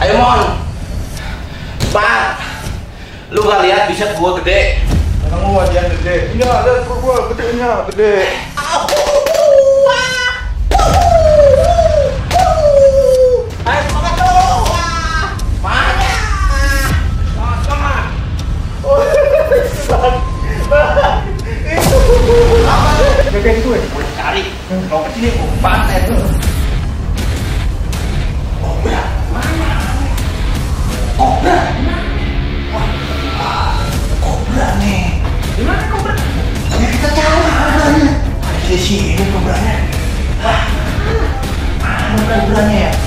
Ayo Mon. Cepat. Lu gak lihat bicep gua gede. Emang gua yang gede. Iya, lihat gua gedenya, gede. Ayo semangat dong. Semangat. Semangat. Kayak gitu ya. Gue cari. Kalau kesini gua paten tuh. Kobra mana? Kobra. Kobra nih. Gimana kobra? Ya kita cari. Ada di sini kobranya. Mana kobranya ya?